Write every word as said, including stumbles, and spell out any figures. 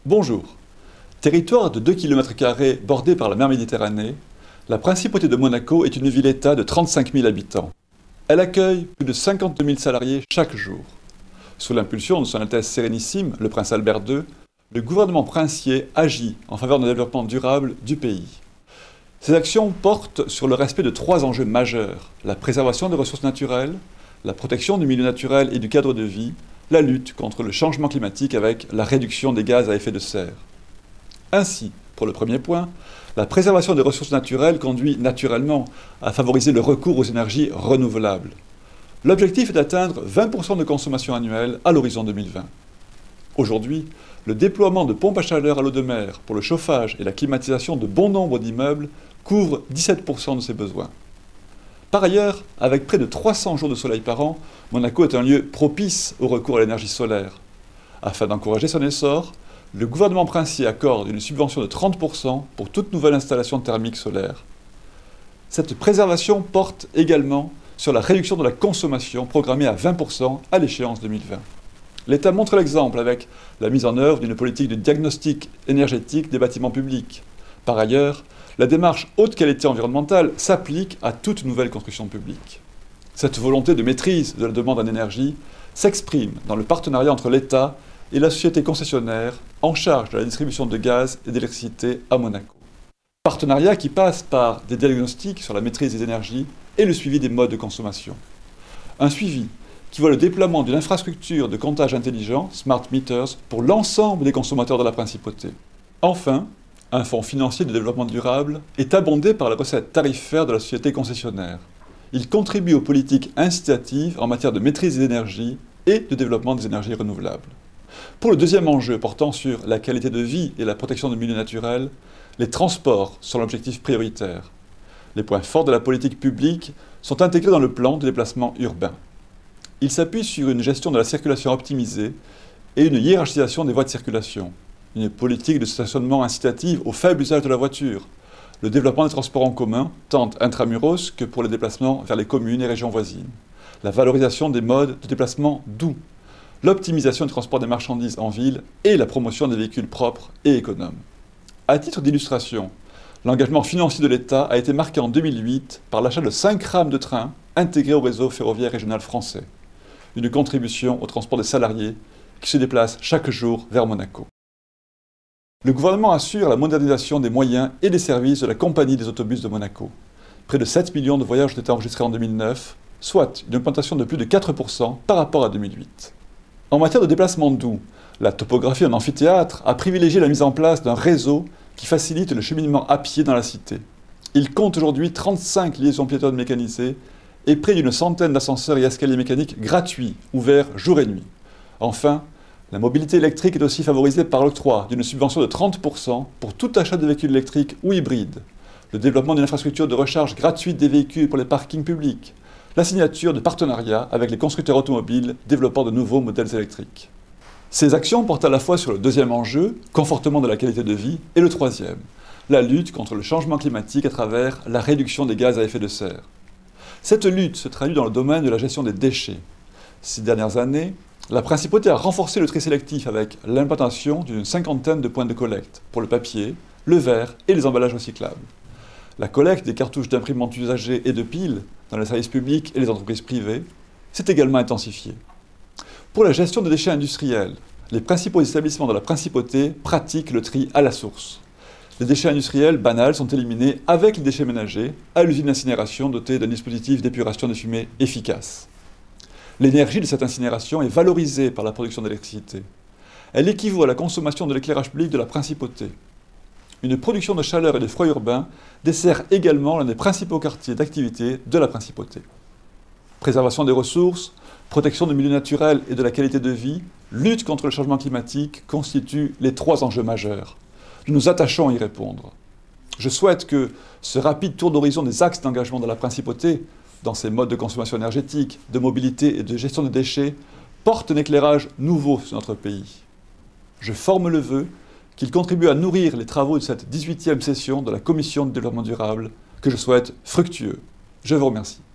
Bonjour. Territoire de deux kilomètres carrés bordé par la mer Méditerranée, la principauté de Monaco est une ville-État de trente-cinq mille habitants. Elle accueille plus de cinquante-deux mille salariés chaque jour. Sous l'impulsion de son Altesse Sérénissime, le prince Albert deux, le gouvernement princier agit en faveur d'un développement durable du pays. Ces actions portent sur le respect de trois enjeux majeurs: la préservation des ressources naturelles, la protection du milieu naturel et du cadre de vie, la lutte contre le changement climatique avec la réduction des gaz à effet de serre. Ainsi, pour le premier point, la préservation des ressources naturelles conduit naturellement à favoriser le recours aux énergies renouvelables. L'objectif est d'atteindre vingt pour cent de consommation annuelle à l'horizon deux mille vingt. Aujourd'hui, le déploiement de pompes à chaleur à l'eau de mer pour le chauffage et la climatisation de bon nombre d'immeubles couvre dix-sept pour cent de ces besoins. Par ailleurs, avec près de trois cents jours de soleil par an, Monaco est un lieu propice au recours à l'énergie solaire. Afin d'encourager son essor, le gouvernement princier accorde une subvention de trente pour cent pour toute nouvelle installation thermique solaire. Cette préservation porte également sur la réduction de la consommation programmée à vingt pour cent à l'échéance deux mille vingt. L'État montre l'exemple avec la mise en œuvre d'une politique de diagnostic énergétique des bâtiments publics. Par ailleurs, la démarche haute qualité environnementale s'applique à toute nouvelle construction publique. Cette volonté de maîtrise de la demande en énergie s'exprime dans le partenariat entre l'État et la société concessionnaire en charge de la distribution de gaz et d'électricité à Monaco. Partenariat qui passe par des diagnostics sur la maîtrise des énergies et le suivi des modes de consommation. Un suivi qui voit le déploiement d'une infrastructure de comptage intelligent, smart meters, pour l'ensemble des consommateurs de la principauté. Enfin, un fonds financier de développement durable est abondé par la recette tarifaire de la société concessionnaire. Il contribue aux politiques incitatives en matière de maîtrise des énergies et de développement des énergies renouvelables. Pour le deuxième enjeu portant sur la qualité de vie et la protection du milieu naturel, les transports sont l'objectif prioritaire. Les points forts de la politique publique sont intégrés dans le plan de déplacement urbain. Il s'appuie sur une gestion de la circulation optimisée et une hiérarchisation des voies de circulation, une politique de stationnement incitative au faible usage de la voiture, le développement des transports en commun, tant intramuros que pour les déplacements vers les communes et régions voisines, la valorisation des modes de déplacement doux, l'optimisation du transport des marchandises en ville et la promotion des véhicules propres et économes. À titre d'illustration, l'engagement financier de l'État a été marqué en deux mille huit par l'achat de cinq rames de train intégrées au réseau ferroviaire régional français, une contribution au transport des salariés qui se déplacent chaque jour vers Monaco. Le gouvernement assure la modernisation des moyens et des services de la compagnie des autobus de Monaco. Près de sept millions de voyages ont été enregistrés en deux mille neuf, soit une augmentation de plus de quatre pour cent par rapport à deux mille huit. En matière de déplacement doux, la topographie en amphithéâtre a privilégié la mise en place d'un réseau qui facilite le cheminement à pied dans la cité. Il compte aujourd'hui trente-cinq liaisons piétonnes mécanisées et près d'une centaine d'ascenseurs et escaliers mécaniques gratuits, ouverts jour et nuit. Enfin, la mobilité électrique est aussi favorisée par l'octroi d'une subvention de trente pour cent pour tout achat de véhicules électriques ou hybrides, le développement d'une infrastructure de recharge gratuite des véhicules pour les parkings publics, la signature de partenariats avec les constructeurs automobiles développant de nouveaux modèles électriques. Ces actions portent à la fois sur le deuxième enjeu, confortement de la qualité de vie, et le troisième, la lutte contre le changement climatique à travers la réduction des gaz à effet de serre. Cette lutte se traduit dans le domaine de la gestion des déchets. Ces dernières années, la principauté a renforcé le tri sélectif avec l'implantation d'une cinquantaine de points de collecte pour le papier, le verre et les emballages recyclables. La collecte des cartouches d'imprimantes usagées et de piles dans les services publics et les entreprises privées s'est également intensifiée. Pour la gestion des déchets industriels, les principaux établissements de la principauté pratiquent le tri à la source. Les déchets industriels banals sont éliminés avec les déchets ménagers à l'usine d'incinération dotée d'un dispositif d'épuration des fumées efficace. L'énergie de cette incinération est valorisée par la production d'électricité. Elle équivaut à la consommation de l'éclairage public de la principauté. Une production de chaleur et de froid urbain dessert également l'un des principaux quartiers d'activité de la principauté. Préservation des ressources, protection du milieu naturel et de la qualité de vie, lutte contre le changement climatique constituent les trois enjeux majeurs. Nous nous attachons à y répondre. Je souhaite que ce rapide tour d'horizon des axes d'engagement de la principauté dans ses modes de consommation énergétique, de mobilité et de gestion des déchets, porte un éclairage nouveau sur notre pays. Je forme le vœu qu'il contribue à nourrir les travaux de cette dix-huitième session de la Commission de développement durable, que je souhaite fructueux. Je vous remercie.